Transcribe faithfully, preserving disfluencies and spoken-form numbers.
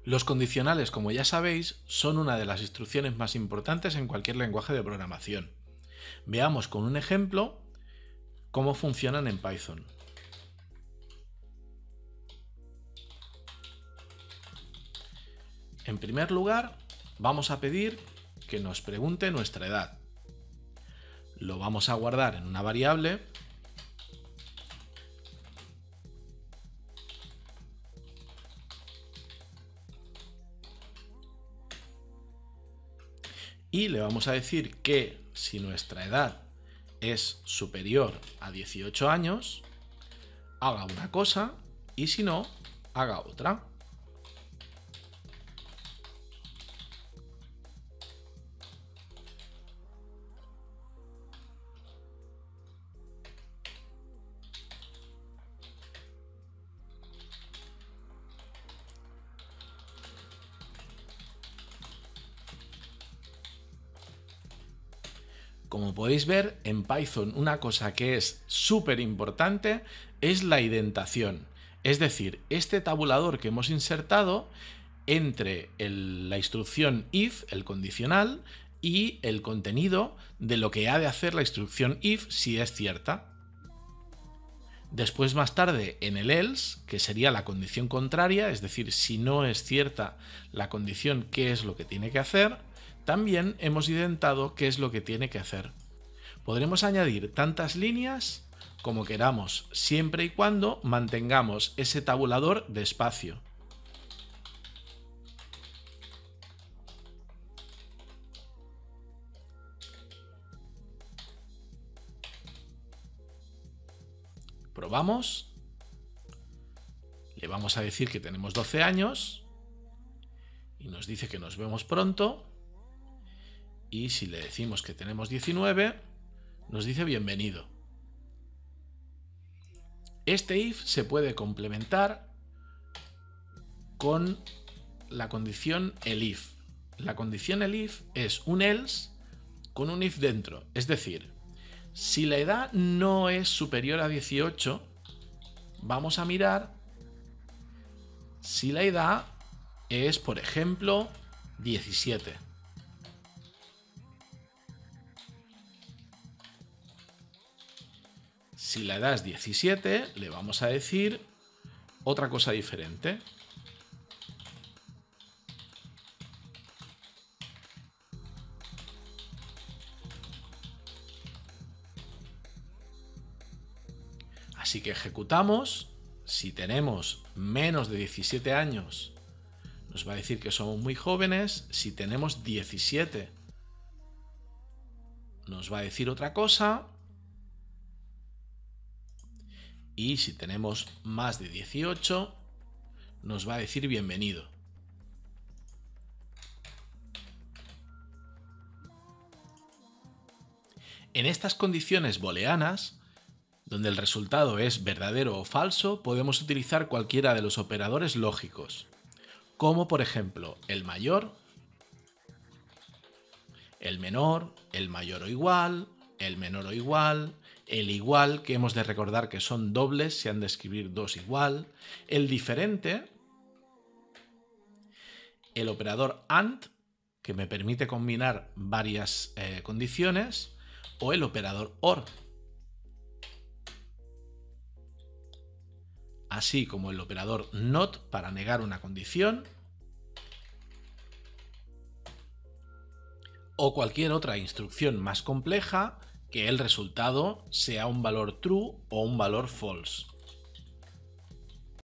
Los condicionales, como ya sabéis, son una de las instrucciones más importantes en cualquier lenguaje de programación. Veamos con un ejemplo cómo funcionan en Python. En primer lugar, vamos a pedir que nos pregunte nuestra edad. Lo vamos a guardar en una variable y le vamos a decir que si nuestra edad es superior a dieciocho años, haga una cosa y si no, haga otra. Como podéis ver, en Python una cosa que es súper importante es la indentación. Es decir, este tabulador que hemos insertado entre el, la instrucción if, el condicional, y el contenido de lo que ha de hacer la instrucción if si es cierta. Después, más tarde, en el else, que sería la condición contraria, es decir, si no es cierta la condición, ¿qué es lo que tiene que hacer? También hemos indentado qué es lo que tiene que hacer. Podremos añadir tantas líneas como queramos, siempre y cuando mantengamos ese tabulador de espacio. Probamos. Le vamos a decir que tenemos doce años y nos dice que nos vemos pronto. Y si le decimos que tenemos diecinueve, nos dice bienvenido. Este if se puede complementar con la condición elif. La condición elif es un else con un if dentro. Es decir, si la edad no es superior a dieciocho, vamos a mirar si la edad es, por ejemplo, diecisiete. Si la edad es diecisiete, le vamos a decir otra cosa diferente. Así que ejecutamos. Si tenemos menos de diecisiete años, nos va a decir que somos muy jóvenes. Si tenemos diecisiete, nos va a decir otra cosa. Y si tenemos más de dieciocho, nos va a decir bienvenido. En estas condiciones booleanas, donde el resultado es verdadero o falso, podemos utilizar cualquiera de los operadores lógicos, como por ejemplo el mayor, el menor, el mayor o igual, el menor o igual, el igual, que hemos de recordar que son dobles, se han de escribir dos igual, el diferente, el operador AND, que me permite combinar varias eh, condiciones, o el operador OR, así como el operador NOT para negar una condición, o cualquier otra instrucción más compleja que el resultado sea un valor true o un valor false.